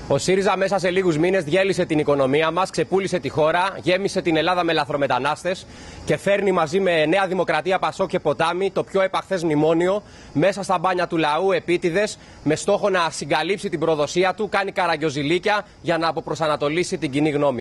Ο ΣΥΡΙΖΑ μέσα σε λίγους μήνες διέλυσε την οικονομία μας, ξεπούλησε τη χώρα, γέμισε την Ελλάδα με λαθρομετανάστες και φέρνει μαζί με Νέα Δημοκρατία, Πασόκ και Ποτάμι το πιο επαχθές μνημόνιο μέσα στα μπάνια του λαού, επίτηδες, με στόχο να συγκαλύψει την προδοσία του, κάνει καραγκιόζηλίκια για να αποπροσανατολίσει την κοινή γνώμη.